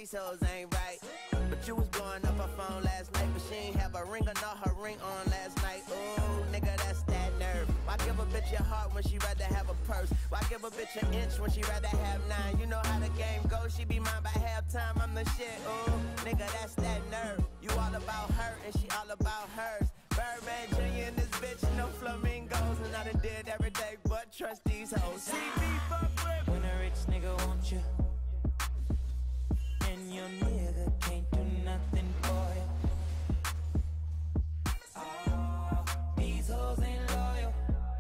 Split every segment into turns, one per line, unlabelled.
these hoes ain't right. But you was blowing up her phone last night, but she ain't have a ring or not her ring on last night. Ooh, nigga, that's that nerve. Why give a bitch your heart when she rather have a purse? Why give a bitch an inch when she rather have 9? You know how the game goes, she be mine by halftime, I'm the shit. Ooh, nigga, that's that nerve. You all about her and she all about hers. Birdman Jr. in this bitch, no flamingos. And I done did every day but trust these hoes. See me fuck with.
When a rich nigga want you and your nigga can't do nothing for you. Oh, these hoes ain't loyal.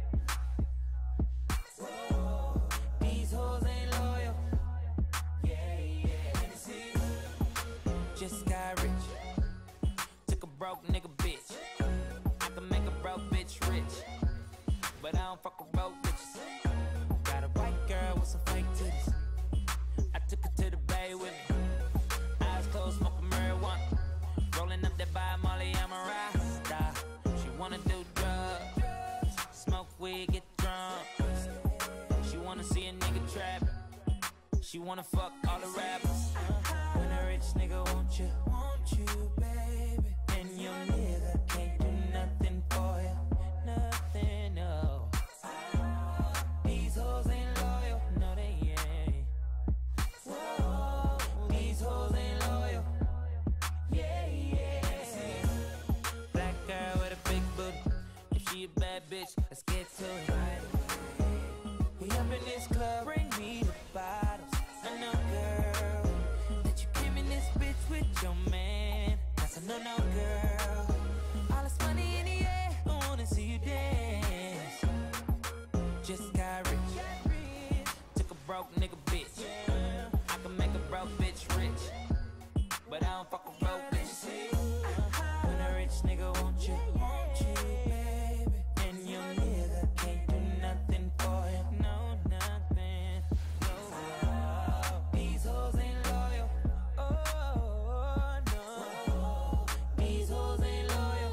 Whoa, these hoes ain't loyal. Yeah, yeah. Let me see. Just got rich. Took a broke nigga bitch. I can make a broke bitch rich, but I don't fuck with broke bitches. Got a white girl with some fake titties. I took her to the bay with me. Eyes closed, smoking marijuana. Rolling up that by Molly, I'm a rasta. She wanna do drugs, smoke weed, get drunk. She wanna see a nigga trapping. She wanna fuck all the rappers. When a rich nigga want you, baby, and your nigga can't do nothing for you, nothing, no. These hoes ain't loyal, no they ain't. Whoa, these hoes ain't loyal. Yeah, yeah. Black girl with a big booty. If she a bad bitch, let's get to it. We up in this club, bring me the bottles. I know, girl, that you came in this bitch with your man. That's a no-no, girl. All this money in the air, I wanna see you dance. Just got rich. Took a broke nigga bitch. I can make a broke bitch rich, but I don't fuck with broke bitches. When a rich nigga want you, baby, and your nigga can't do nothing for you, no, nothing, no. These hoes ain't loyal, oh, no. These hoes ain't loyal,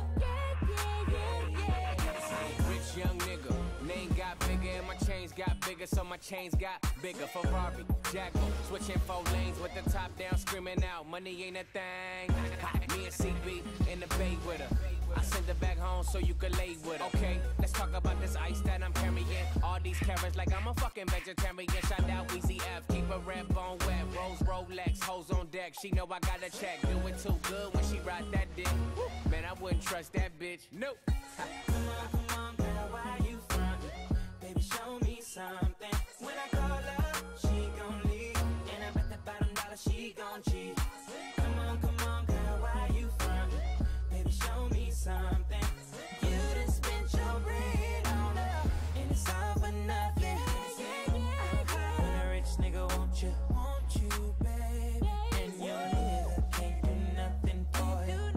yeah.
Rich young nigga, name got bigger and my chains got bigger, so my chains got bigger. Ferrari, Jaguar, switching 4 lanes with the top down, screaming out, money ain't a thing. Me and CB in the bay with her. I send her back home so you can lay with her. Okay, let's talk about this ice that I'm carrying. All these carrots like I'm a fucking vegetarian. Shout out Weezy F, keep a red bone wet. Rose Rolex, hoes on deck. She know I got a check. Do it too good when she ride that dick. Man, I wouldn't trust that bitch. Nope.
Come on, girl, why you frontin'? Baby, show me something. When I call her, she gon' leave, and I bet that bottom dollar she gon' cheat. Come on, girl, why you frontin'? Baby, show me something. You done spent your bread on her, and it's all for nothing. When a rich nigga want you, baby, and your nigga can't do nothing for you,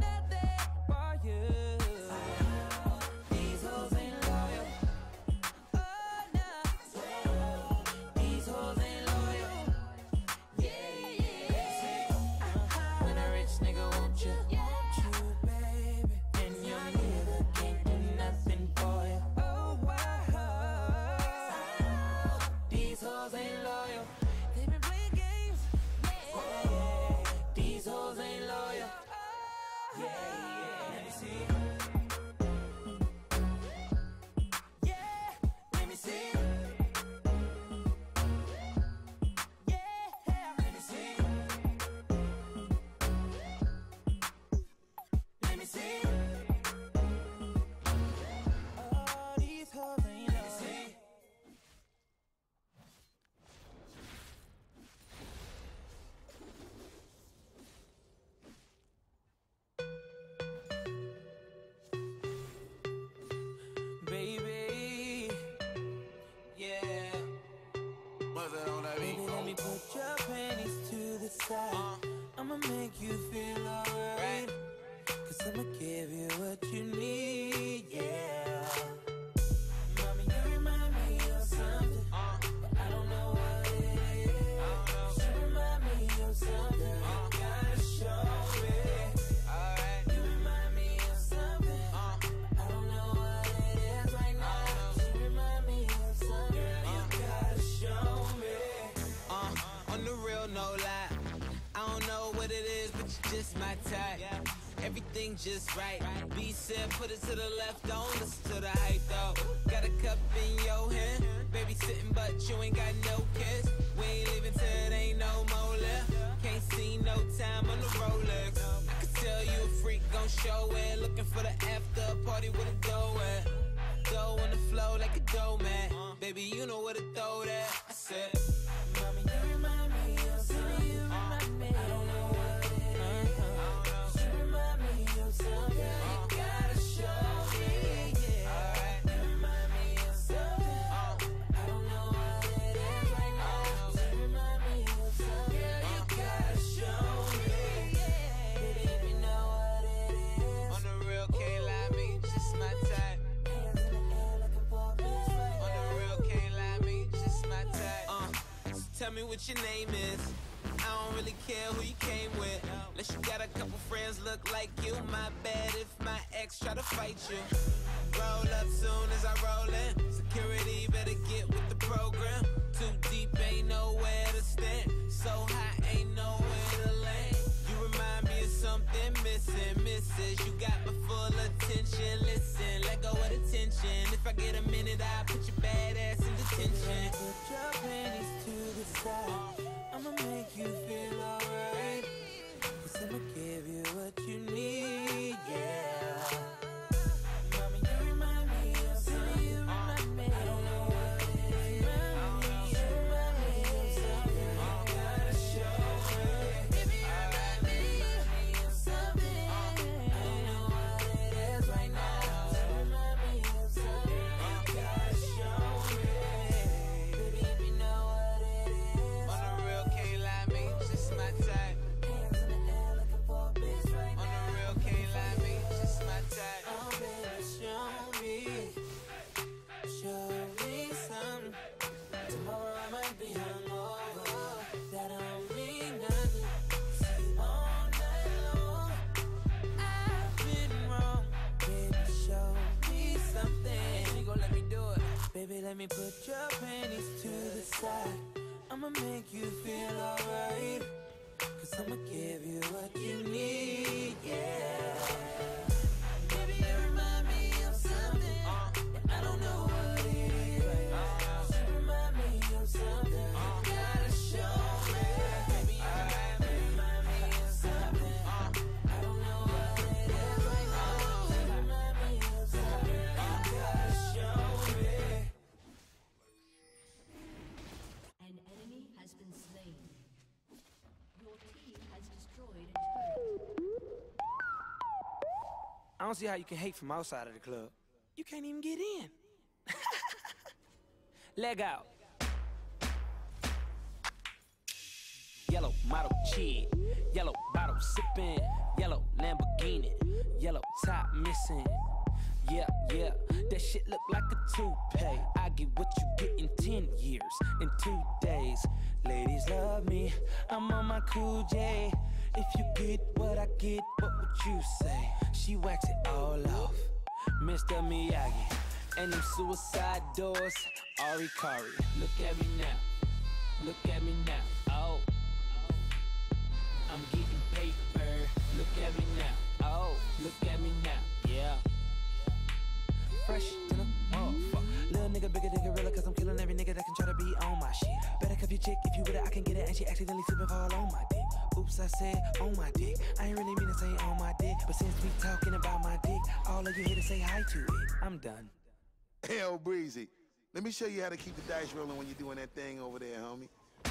These hoes ain't loyal. Oh no, these hoes ain't loyal. Yeah, yeah. right. Everything just right. B said put it to the left, don't listen to the hype though. Got a cup in your hand, baby sitting but you ain't got no kiss. We ain't leaving till it ain't no more left. Can't see no time on the Rolex. I could tell you a freak gon' show it. Looking for the after party with a dough at. Dough on the flow like a dough man. Baby, you know where to throw that. I said, mommy, you remind me of something. You remind me. I don't know what it is. You remind me of something. You gotta show me. Yeah. You remind me of something. I don't know what it is right now. You remind me of something. You gotta show me. Baby, if you know what it is. On the real, can't lie, me just my type. Tell me what your name is. I don't really care who you came with. Unless you got a couple friends look like you. My bad if my ex try to fight you. Roll up soon as I roll in. Security better get with the program. Too deep, ain't nowhere to stand. So high, ain't nowhere to land. You remind me of something missing, missus. You got my full attention. Listen, let go of the tension. If I get a minute, I'll put your bad ass in detention. Put your panties to the side. I'ma make you feel alright. 'Cause I'ma give you what you need, yeah. Mama, you remind me of something. You remind me. I don't know what it is. You remind me of something. You gotta show it. Baby, you remind me of something. I don't know what it is right now. You remind me of something. You gotta show it. Baby, if you know what it is. On the real, can't lie, me just my type. Hands in the air looking for a bitch right now. On the real, can't lie, me just my type. Oh, baby, show me something. Tomorrow I might be hungover. That don't mean nothing. See, all night long, I've been wrong. Baby, show me something. You gon' let me do it. Baby, let me put your panties to the side. I'ma make you feel alright. 'Cause I'ma give you what you need, yeah. Baby, you remind me of something. I don't know what it is. You remind me of something. You gotta show me. Baby, you remind me of something. I don't know what it is right now. You remind me of something. You gotta show me.
An enemy has been slain. Your team has destroyed a turret.
I don't see how you can hate from outside of the club. You can't even get in. Leg out. Yellow model cheat, yellow bottle sipping, yellow Lamborghini, yellow top missing. Yeah, yeah, that shit look like a toupee. I get what you get in 10 years, in 2 days. Ladies love me, I'm on my cool J. If you get what I get, what would you say? She wax it all off, Mr. Miyagi. And them suicide doors, Ari Kari. Look at me now, look at me now, oh. I'm getting paper, look at me now, oh. Look at me now, yeah. Fresh to the motherfucker. Little nigga bigger than gorilla, 'cause I'm killing every nigga that can try to be on my shit. Better cuff your chick, if you with it, I can get it. And she accidentally slipping fall on my dick. Oops, I said on my dick. I ain't really mean to say on my dick, but since we talking about my dick, all of you here to say hi to it. I'm done.
Hell, Breezy, let me show you how to keep the dice rolling when you're doing that thing over there, homie.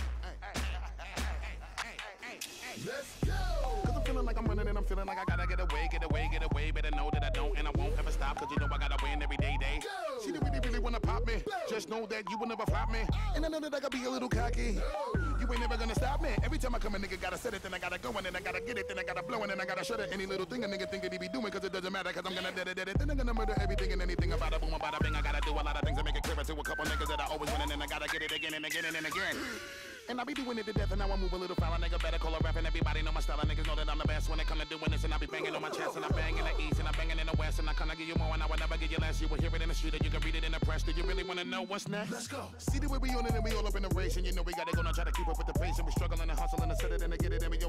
Let's go! 'Cause I'm feeling like I'm running and I'm feeling like I gotta get away. Better know that I don't and I won't ever stop, 'cause you know I gotta win every day. Go! She didn't really wanna pop me. Go! Just know that you will never flop me. And I know that I gotta be a little cocky. Go! You ain't never gonna stop me. Every time I come a nigga gotta set it, then I gotta go, and then I gotta get it, then I gotta blow, and then I gotta shut it. Any little thing a nigga think that he be doing, 'cause it doesn't matter, 'cause I'm gonna dead it. Then I'm gonna murder everything and anything about it. Boom, about a bing. I gotta do a lot of things to make it clearer to a couple niggas that I always win, and then I gotta get it again and again and again. And I be doing it to death, and now I move a little foul. A nigga better call a rap, and everybody know my style. And niggas know that I'm the best when it come to doing this. And I be banging on my chest, and I bang in the east, and I banging in the west. And I kinda give you more, and I will never give you less. You will hear it in the street, and you can read it in the press. Do you really wanna know what's next? Let's go. See the way we on it, and we all up in the race. And you know we gotta go now, try to keep up with the pace. And we struggling and hustling to set it and to get it. And we always gotta do it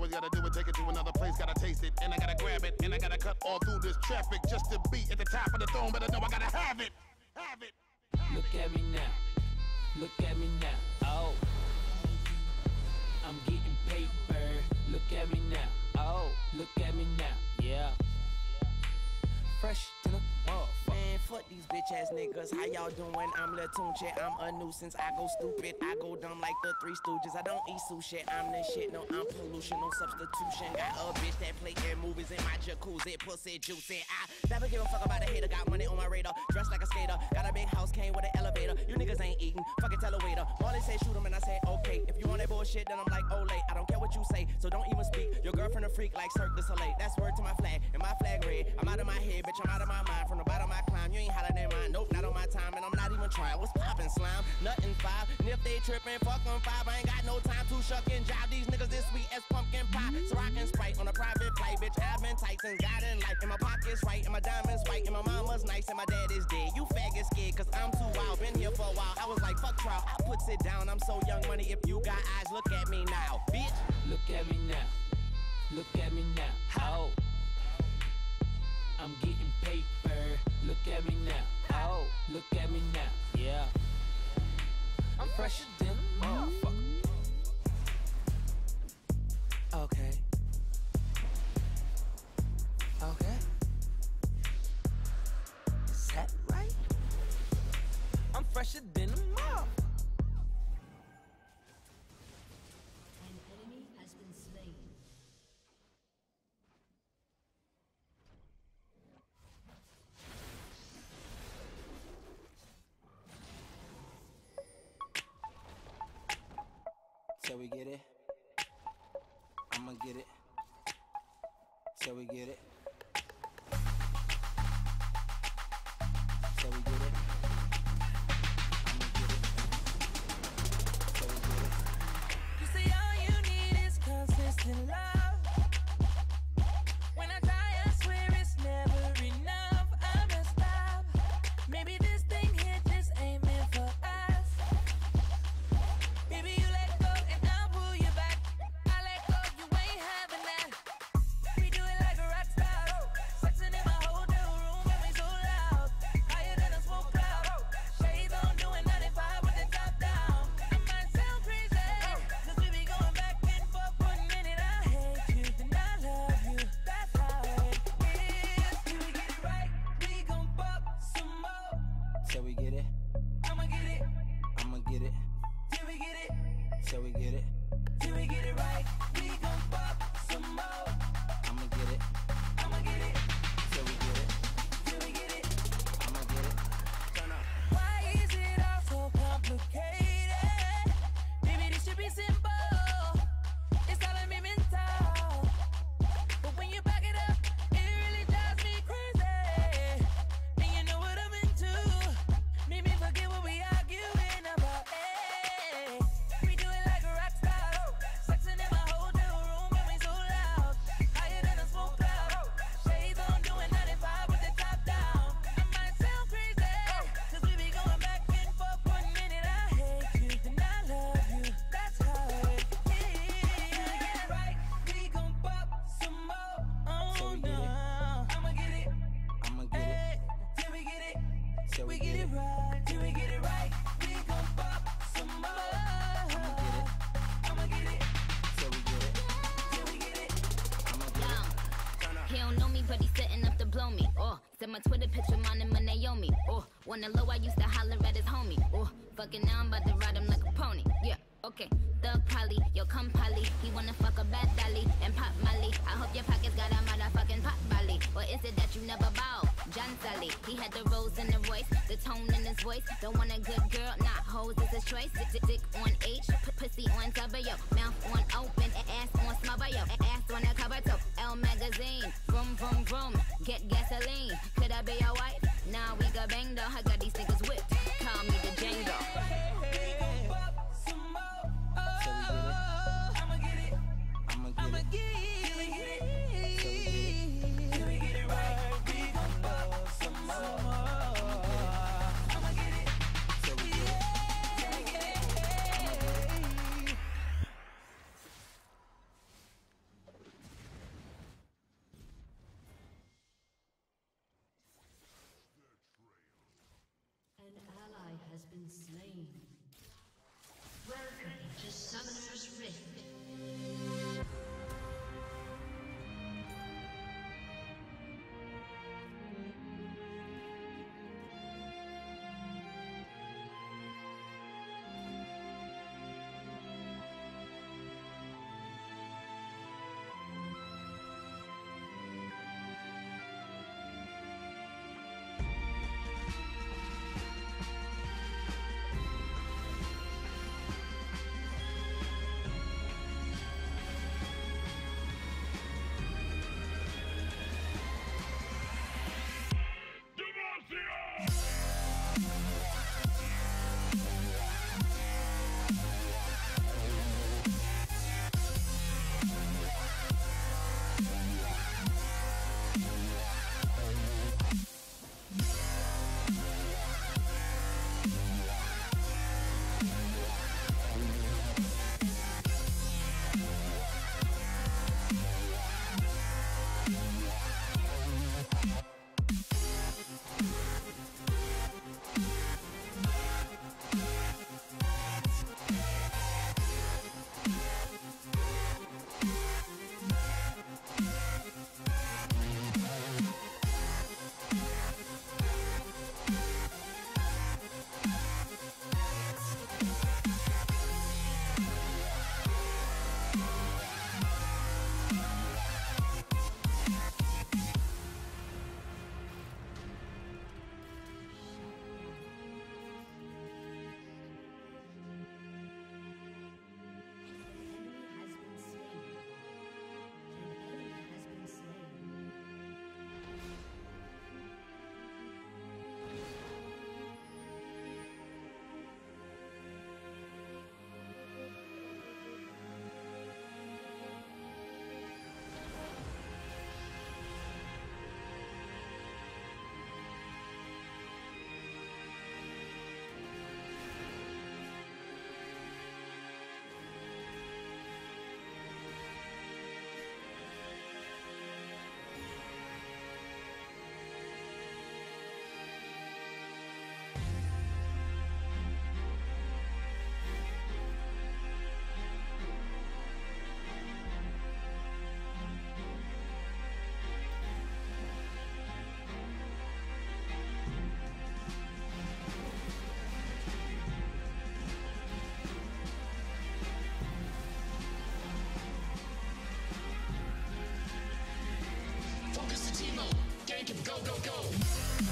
never take it to another place, gotta taste it, and I gotta grab it, and I gotta cut all through this traffic just to be at the top of the throne, but I know I gotta have it, have it.
Look at me now, look at me now, oh. I'm getting paper, look at me now, oh. Look at me now, yeah. Fresh to the
Man, fuck these bitch ass niggas. How y'all doing? I'm Lil Tunche. I'm a nuisance. I go stupid. I go dumb like the Three Stooges. I don't eat sushi. I'm the shit. No, I'm pollution. No substitution. Got a bitch that play in movies in my jacuzzi. Pussy juicy. I never give a fuck about a hater. Got money on my radar. Dressed like a skater. Got a big house. Came with an elevator. You niggas ain't eating. Fucking tell a waiter. Marley say shoot him and I say okay. If you want that bullshit, then I'm like, oh late. I don't care what you say. So don't even speak. Your girlfriend a freak like Cirque du Soleil. That's word to my flag. And my flag red. I'm out of my head, bitch. I'm out of my mind. From the bottom I climb. You ain't hotter than mine. Nope, not on my time. And I'm not even trying. What's poppin', slime? Nothing five. And if they trippin', fuck them five. I ain't got no time to shuck and jive. These niggas this sweet as pumpkin pie. So I can Sprite on a private flight. Bitch, I've been tight since God in life. And my pocket's right. And my diamonds white. And my mama's nice. And my dad is dead. You faggot scared cause I'm too wild. Been here for a while. I was like, fuck trial. I puts it down. I'm so young money. If you got eyes, look at me now. Bitch.
Look at me now. Look at me now. How? I'm getting paper. Look at me now. Oh, look at me now. Yeah. I'm fresher than a motherfucker. Okay. Okay. Is that right? I'm fresher than a motherfucker.
An enemy has been slain.
Till we get it, I'ma get it. Till we get it. Till we get it, I'ma get it. Till we get it. You say all you need is consistent love. When I try, I swear it's never enough. I must stop. Maybe this thing here just ain't meant for us. Baby, you let go and I'll pull you back. I let go, you ain't having that. We do it like a rock star. Sexing in my hotel room and we so loud. Higher than a smoke cloud. Shades on, doing 95 with the top down. I might sound crazy, cause we be going back and forth. 1 minute I hate you, then I love you. That's how it is. Till we get it right, we gon' fuck some more. Till we get it, I'ma get it. I'ma get it. Till we get it, till we get it, till we get it right, we gon' fuck some more. I'ma get it, I'ma get it, till we get it, till we get it, I'ma get it. Turn up. Why is it all so complicated? Maybe this should be simple. It's all a me mental. But when you back it up, it really drives me crazy. And you know what I'm into. Made me forget what we arguing about. We do it like a rock star. Sexing in my hotel room and we so loud. Higher than a smoke cloud. Shades on, doing 95 with the top down. I might sound crazy, cause we be going back and forth. 1 minute I hate you, then I love you. That's how it is. Till we get it right, we gon' pop some more. Oh no, I'ma get it, I'ma get it. Till we get it, till we get it right, till we get it right, we gon' pop some more. I'ma get it, I'ma get it. Till we get it, till we get it, I'ma get it. Turn up.
He don't know me, but he's setting up to blow me. Oh, send my Twitter picture, mine and my Naomi. Oh, wanna low, I used to holler at his homie. Oh, fucking now I'm about to ride him like a pony. Yeah, okay. Thug Polly, yo come Polly. He wanna fuck a bad dolly and pop Molly. I hope your pockets got a motherfucking pot Molly. Or is it that you never bow? John Sally, he had the rose in the voice, the tone in his voice. Don't want a good girl, not hoes is his choice. Dick on H, pussy on W, mouth on open, ass on smother, yo, ass on the cover too. L magazine, vroom vroom vroom, get gasoline. Could I be your wife? Nah, we got banged though. I got these niggas whipped. Call me the Django.
We gon' pop some more.
Till we get it,
I'ma get it,
I'ma get it.
till we get it, till we get it right, we gon' pop some more. I'ma get it,
Till we get it.
till we get it.
has been slain. Welcome to Summoner's Rift.
Go, go, go!